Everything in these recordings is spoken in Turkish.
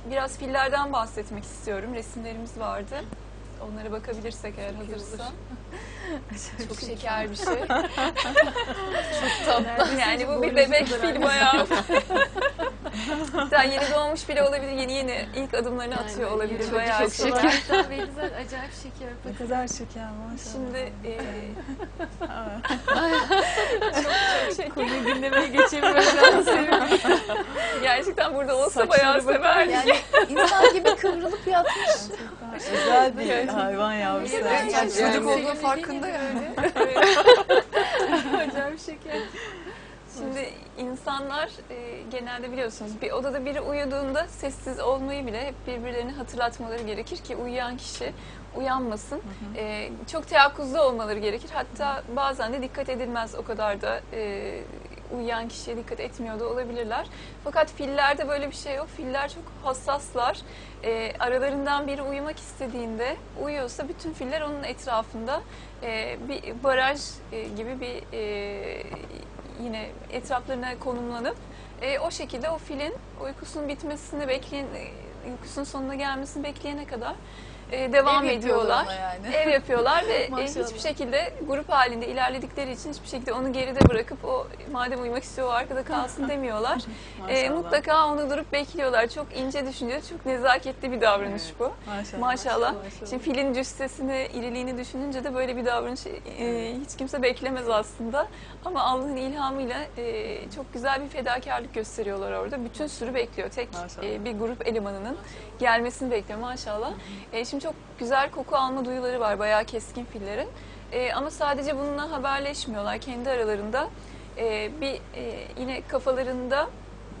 biraz fillerden bahsetmek istiyorum. Resimlerimiz vardı. Onlara bakabilirsek eğer hazırsa. Çok şeker bir şey. Çok tatlı. Yani bu bir bebek fil bayağı. Hatta yeni doğmuş bile olabilir. Yeni ilk adımlarını atıyor olabilir. Bayağı çok şeker. Acayip şeker. Ne kadar şeker maşallah. Şimdi çok şeker. Konuyu dinlemeye geçemiyorum. Gerçekten burada olsa bayağı severdik. Yani insan gibi kıvrılıp yatmış. Özel bir hayvan yavrusu. Yani Çocuk olduğu sevimli farkında değil yani. Acayip şeker. Şimdi insanlar genelde biliyorsunuz bir odada biri uyuduğunda sessiz olmayı bile hep birbirlerini hatırlatmaları gerekir ki uyuyan kişi uyanmasın. Çok teyakkuzda olmaları gerekir. Hatta bazen de dikkat edilmez, o kadar da uyuyan kişiye dikkat etmiyor da olabilirler. Fakat fillerde böyle bir şey yok. Filler çok hassaslar. Aralarından biri uyumak istediğinde uyuyorsa bütün filler onun etrafında bir baraj gibi bir yine etraflarına konumlanıp o şekilde o filin uykusunun bitmesini bekleyen, uykusunun sonuna gelmesini bekleyene kadar devam Ev ediyorlar. yani. Ev yapıyorlar ve Maşallah. hiçbir şekilde grup halinde ilerledikleri için hiçbir şekilde onu geride bırakıp o madem uyumak istiyor o arkada kalsın demiyorlar. Maşallah. Mutlaka onu durup bekliyorlar. Çok ince düşünceli, çok nezaketli bir davranış bu. Maşallah. Şimdi filin cüssesini, iriliğini düşününce de böyle bir davranış hiç kimse beklemez aslında. Ama Allah'ın ilhamıyla çok güzel bir fedakarlık gösteriyorlar orada. Bütün sürü bekliyor. Tek bir grup elemanının gelmesini bekliyor maşallah. Şimdi çok güzel koku alma duyuları var bayağı keskin fillerin. Ama sadece bununla haberleşmiyorlar. Kendi aralarında yine kafalarında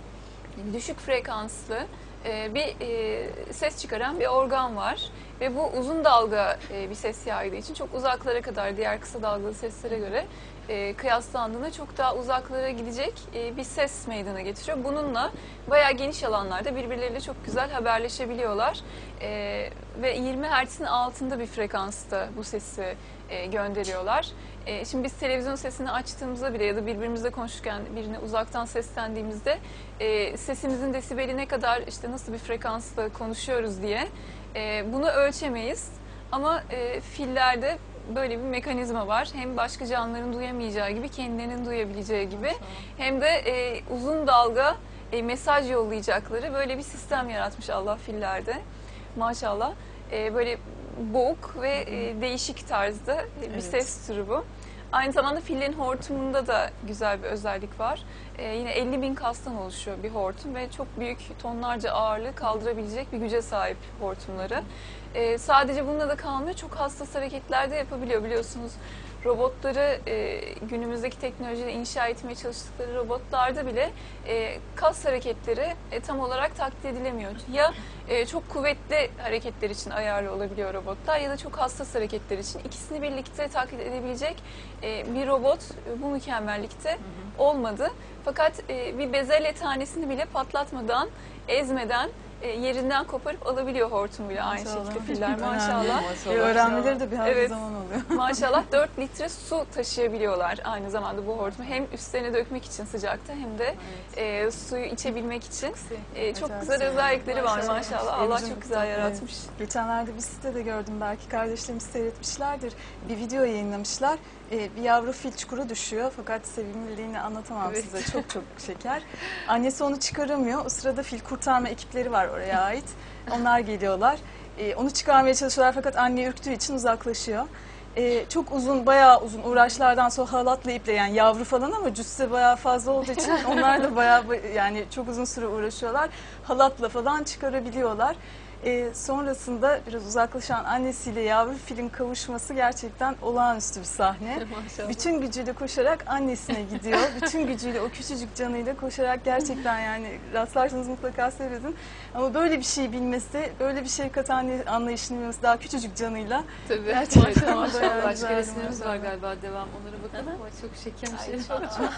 düşük frekanslı bir ses çıkaran bir organ var. Ve bu uzun dalga bir ses yaydığı için çok uzaklara kadar diğer kısa dalgalı seslere göre kıyaslandığında çok daha uzaklara gidecek bir ses meydana getiriyor. Bununla bayağı geniş alanlarda birbirleriyle çok güzel haberleşebiliyorlar. Ve 20 Hz'in altında bir frekansta bu sesi gönderiyorlar. Şimdi biz televizyon sesini açtığımızda bile ya da birbirimizle konuşurken birine uzaktan seslendiğimizde sesimizin desibeli ne kadar, işte nasıl bir frekansla konuşuyoruz diye bunu ölçemeyiz. Ama fillerde böyle bir mekanizma var. Hem başka canlıların duyamayacağı gibi kendilerinin duyabileceği gibi hem de uzun dalga mesaj yollayacakları böyle bir sistem yaratmış Allah fillerde. Maşallah. Böyle boğuk ve değişik tarzda bir ses türü bu. Aynı zamanda fillerin hortumunda da güzel bir özellik var. Yine 50.000 kastan oluşuyor bir hortum ve çok büyük tonlarca ağırlığı kaldırabilecek bir güce sahip hortumları. Sadece bununla da kalmıyor, çok hassas hareketler de yapabiliyor biliyorsunuz. Robotları günümüzdeki teknolojiyle inşa etmeye çalıştıkları robotlarda bile kas hareketleri tam olarak taklit edilemiyor. Ya çok kuvvetli hareketler için ayarlı olabiliyor robotlar ya da çok hassas hareketler için. İkisini birlikte taklit edebilecek bir robot bu mükemmellikte olmadı. Fakat bir bezelye tanesini bile patlatmadan, ezmeden yerinden koparıp alabiliyor hortumuyla aynı şekilde filler maşallah. Öğrenmeleri de bir her Evet. zaman oluyor. Maşallah 4 litre su taşıyabiliyorlar aynı zamanda bu hortumu. Hem üstlerine dökmek için sıcakta hem de suyu içebilmek için. Çok güzel özellikleri var maşallah. Allah çok güzel yaratmış. Geçenlerde bir sitede gördüm, belki kardeşlerimiz seyretmişlerdir. Bir video yayınlamışlar. Bir yavru fil çukura düşüyor fakat sevimliliğini anlatamam size. Çok çok şeker. Annesi onu çıkaramıyor. O sırada fil kurtarma ekipleri var oraya ait. Onlar geliyorlar. Onu çıkarmaya çalışıyorlar fakat anne ürktüğü için uzaklaşıyor. Çok uzun, bayağı uzun uğraşlardan sonra halatla iple, yani yavru falan ama cüsse bayağı fazla olduğu için onlar da bayağı yani çok uzun süre uğraşıyorlar. Halatla falan çıkarabiliyorlar. Sonrasında biraz uzaklaşan annesiyle yavru filin kavuşması gerçekten olağanüstü bir sahne. Bütün gücüyle koşarak annesine gidiyor. Bütün gücüyle o küçücük canıyla koşarak, gerçekten yani rastlarsanız mutlaka seyredin. Ama böyle bir şey bilmesi, böyle bir şefkat anlayışını bilmesi daha küçücük canıyla. Tabii. Gerçekten Maşallah. Başka güzel, resimlerimiz var maşallah. galiba, devam. Onlara bakalım ama çok şeker bir şey.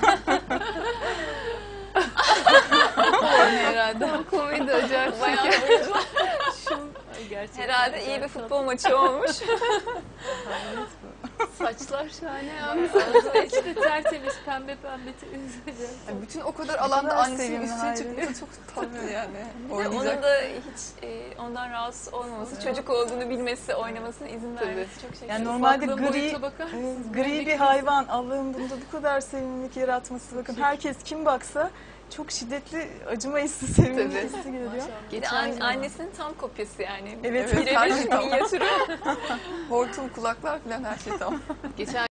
Herhalde. Komedi acayip Bayağı şeker. Gerçekten herhalde iyi bir acayip futbol maçı olmuş. Saçlar şahane ya. Ağzı işte tertemiz pembe pembe güzel. Yani bütün o kadar alanda annesinin sevimli üstüne hali. çıkması çok tatlı yani. Bir de onun Oynayacak. da hiç ondan rahatsız olmaması, çocuk olduğunu bilmesi, oynamasına izin vermesi çok şeker. Yani normalde Ufaklığın gri, boyuta bakar mısınız? gri bir hayvan. Allah'ın bunda bu kadar sevimlilik yaratması. Bakın herkes kim baksa çok şiddetli acıma hissi, sevimlilik Tabii. hissi geliyor. Bir de annesinin tam kopyası yani. Evet, Evet, her şey Birebir tamam. minyatürü. Hortum, kulaklar falan her şey tamam. Geçen